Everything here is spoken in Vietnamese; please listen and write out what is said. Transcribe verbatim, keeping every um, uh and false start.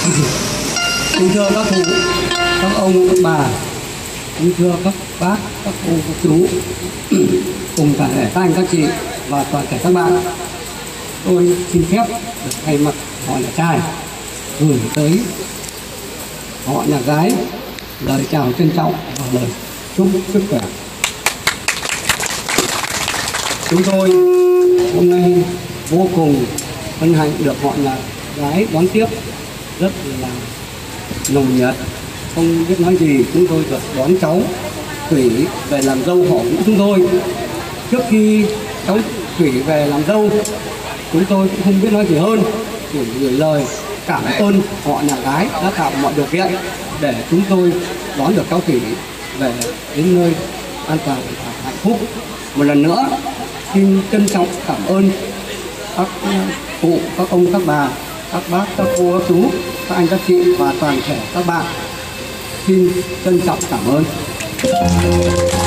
Kính thưa các cụ, các ông, các bà, kính thưa các bác, các cô, các chú, cùng toàn thể các anh, các chị và toàn thể các bạn, tôi xin phép được thay mặt họ nhà trai gửi tới họ nhà gái lời chào trân trọng và lời chúc sức khỏe. Chúng tôi hôm nay vô cùng hân hạnh được họ nhà gái đón tiếp rất là nồng nhiệt, không biết nói gì. Chúng tôi được đón cháu Thủy về làm dâu họ của chúng tôi. Trước khi cháu Thủy về làm dâu, chúng tôi cũng không biết nói gì hơn, chỉ gửi lời cảm ơn họ nhà gái đã tạo mọi điều kiện để chúng tôi đón được cháu Thủy về đến nơi an toàn và hạnh phúc. Một lần nữa xin trân trọng cảm ơn các cụ, các ông, các bà, các bác, các cô, các chú, các anh, các chị và toàn thể các bạn. Xin trân trọng cảm ơn.